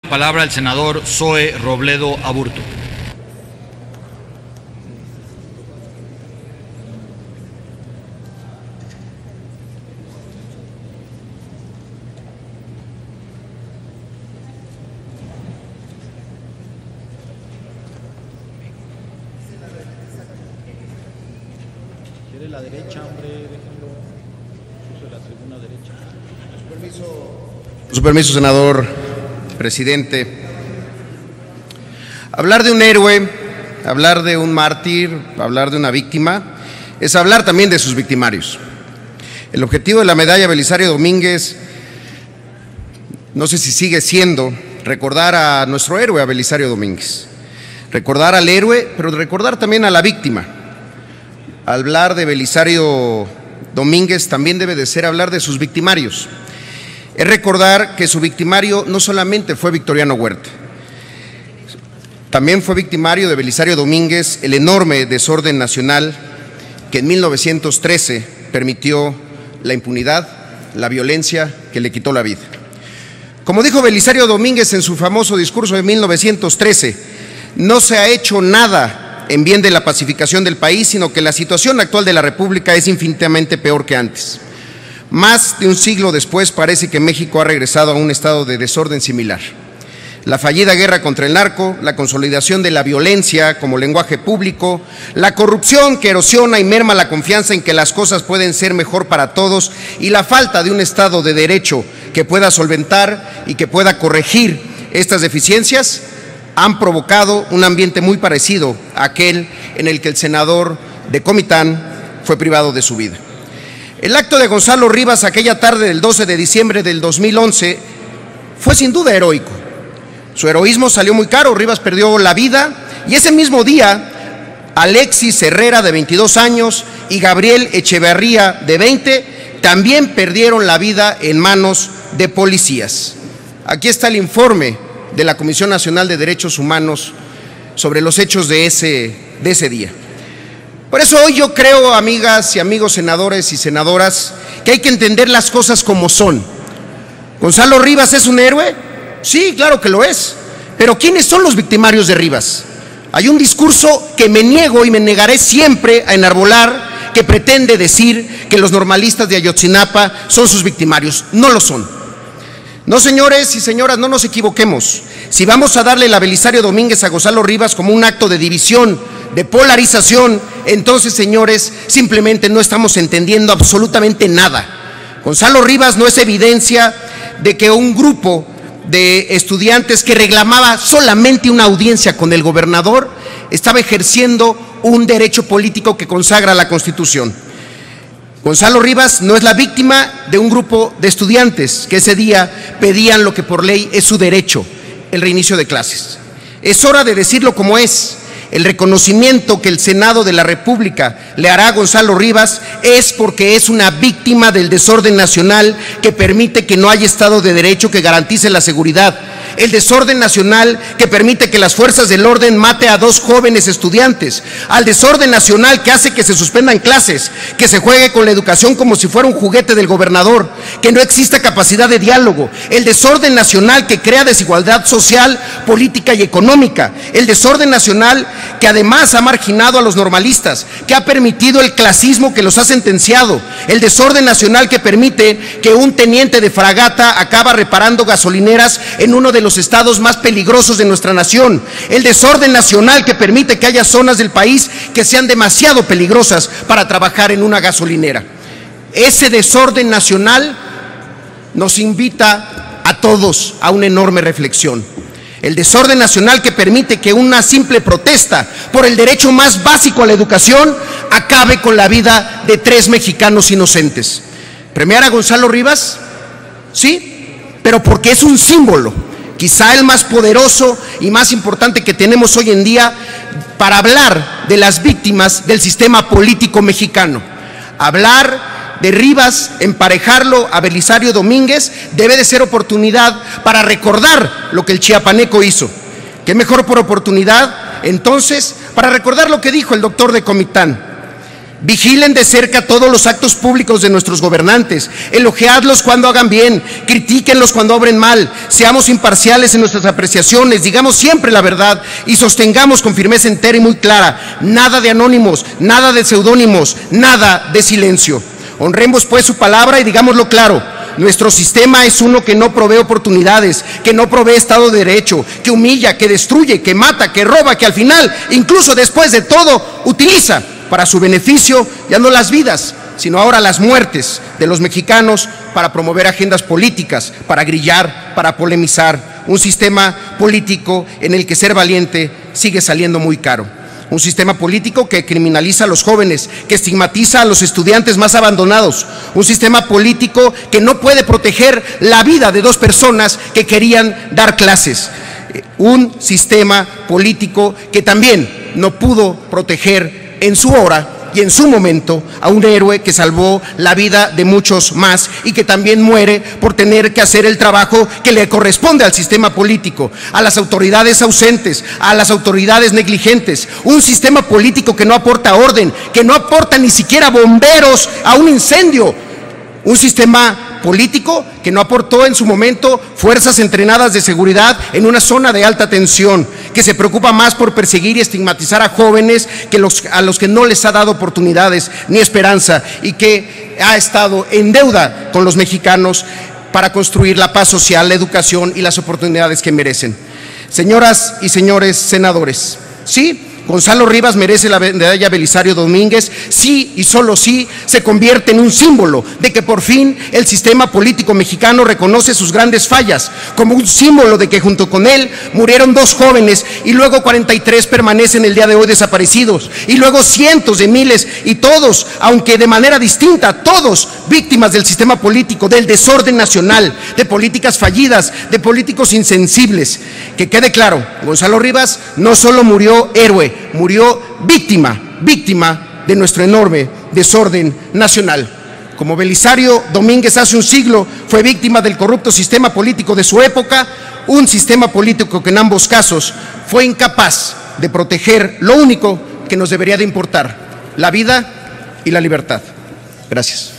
Palabra al senador Zoe Robledo Aburto. ¿Quiere la derecha, hombre? Déjenlo. Puso la tribuna derecha. Con su permiso, senador presidente. Hablar de un héroe, hablar de un mártir, hablar de una víctima, es hablar también de sus victimarios. El objetivo de la medalla Belisario Domínguez, no sé si sigue siendo, recordar a nuestro héroe, a Belisario Domínguez. Recordar al héroe, pero recordar también a la víctima. Hablar de Belisario Domínguez también debe de ser hablar de sus victimarios. Es recordar que su victimario no solamente fue Victoriano Huerta, también fue victimario de Belisario Domínguez el enorme desorden nacional que en 1913 permitió la impunidad, la violencia que le quitó la vida. Como dijo Belisario Domínguez en su famoso discurso de 1913, no se ha hecho nada en bien de la pacificación del país, sino que la situación actual de la República es infinitamente peor que antes. Más de un siglo después parece que México ha regresado a un estado de desorden similar. La fallida guerra contra el narco, la consolidación de la violencia como lenguaje público, la corrupción que erosiona y merma la confianza en que las cosas pueden ser mejor para todos y la falta de un Estado de derecho que pueda solventar y que pueda corregir estas deficiencias han provocado un ambiente muy parecido a aquel en el que el senador de Comitán fue privado de su vida. El acto de Gonzalo Rivas aquella tarde del 12 de diciembre del 2011 fue sin duda heroico. Su heroísmo salió muy caro, Rivas perdió la vida y ese mismo día Alexis Herrera de 22 años y Gabriel Echeverría de 20 también perdieron la vida en manos de policías. Aquí está el informe de la Comisión Nacional de Derechos Humanos sobre los hechos de ese día. Por eso hoy yo creo, amigas y amigos senadores y senadoras, que hay que entender las cosas como son. ¿Gonzalo Rivas es un héroe? Sí, claro que lo es. Pero ¿quiénes son los victimarios de Rivas? Hay un discurso que me niego y me negaré siempre a enarbolar que pretende decir que los normalistas de Ayotzinapa son sus victimarios. No lo son. No, señores y señoras, no nos equivoquemos. Si vamos a darle la Belisario Domínguez a Gonzalo Rivas como un acto de división, de polarización, entonces, señores, simplemente no estamos entendiendo absolutamente nada. Gonzalo Rivas no es evidencia de que un grupo de estudiantes que reclamaba solamente una audiencia con el gobernador estaba ejerciendo un derecho político que consagra la Constitución. Gonzalo Rivas no es la víctima de un grupo de estudiantes que ese día pedían lo que por ley es su derecho, el reinicio de clases. Es hora de decirlo como es. El reconocimiento que el Senado de la República le hará a Gonzalo Rivas es porque es una víctima del desorden nacional que permite que no haya Estado de Derecho que garantice la seguridad. El desorden nacional que permite que las fuerzas del orden mate a 2 jóvenes estudiantes, al desorden nacional que hace que se suspendan clases, que se juegue con la educación como si fuera un juguete del gobernador, que no exista capacidad de diálogo, el desorden nacional que crea desigualdad social, política y económica, el desorden nacional que además ha marginado a los normalistas, que ha permitido el clasismo que los ha sentenciado, el desorden nacional que permite que un teniente de fragata acaba reparando gasolineras en uno de los estados más peligrosos de nuestra nación, el desorden nacional que permite que haya zonas del país que sean demasiado peligrosas para trabajar en una gasolinera. Ese desorden nacional nos invita a todos a una enorme reflexión. El desorden nacional que permite que una simple protesta por el derecho más básico a la educación acabe con la vida de 3 mexicanos inocentes. ¿Premiar a Gonzalo Rivas? Sí, pero porque es un símbolo, quizá el más poderoso y más importante que tenemos hoy en día para hablar de las víctimas del sistema político mexicano. Hablar de Rivas, emparejarlo a Belisario Domínguez, debe de ser oportunidad para recordar lo que el chiapaneco hizo. ¿Qué mejor por oportunidad, entonces, para recordar lo que dijo el doctor de Comitán? Vigilen de cerca todos los actos públicos de nuestros gobernantes, elogiadlos cuando hagan bien, critíquenlos cuando obren mal, seamos imparciales en nuestras apreciaciones, digamos siempre la verdad y sostengamos con firmeza entera y muy clara, nada de anónimos, nada de seudónimos, nada de silencio. Honremos pues su palabra y digámoslo claro. Nuestro sistema es uno que no provee oportunidades, que no provee Estado de Derecho, que humilla, que destruye, que mata, que roba, que al final, incluso después de todo, utiliza para su beneficio ya no las vidas, sino ahora las muertes de los mexicanos para promover agendas políticas, para grillar, para polemizar. Un sistema político en el que ser valiente sigue saliendo muy caro. Un sistema político que criminaliza a los jóvenes, que estigmatiza a los estudiantes más abandonados. Un sistema político que no puede proteger la vida de dos personas que querían dar clases. Un sistema político que también no pudo proteger en su hora y en su momento a un héroe que salvó la vida de muchos más y que también muere por tener que hacer el trabajo que le corresponde al sistema político, a las autoridades ausentes, a las autoridades negligentes, un sistema político que no aporta orden, que no aporta ni siquiera bomberos a un incendio, un sistema político que no aportó en su momento fuerzas entrenadas de seguridad en una zona de alta tensión, que se preocupa más por perseguir y estigmatizar a jóvenes que a los que no les ha dado oportunidades ni esperanza y que ha estado en deuda con los mexicanos para construir la paz social, la educación y las oportunidades que merecen. Señoras y señores senadores, sí, Gonzalo Rivas merece la medalla Belisario Domínguez, sí y solo sí se convierte en un símbolo de que por fin el sistema político mexicano reconoce sus grandes fallas, como un símbolo de que junto con él murieron 2 jóvenes y luego 43 permanecen el día de hoy desaparecidos y luego cientos de miles y todos, aunque de manera distinta, todos víctimas del sistema político, del desorden nacional, de políticas fallidas, de políticos insensibles. Que quede claro, Gonzalo Rivas no solo murió héroe, murió víctima de nuestro enorme desorden nacional. Como Belisario Domínguez hace un siglo fue víctima del corrupto sistema político de su época, un sistema político que en ambos casos fue incapaz de proteger lo único que nos debería de importar, la vida y la libertad. Gracias.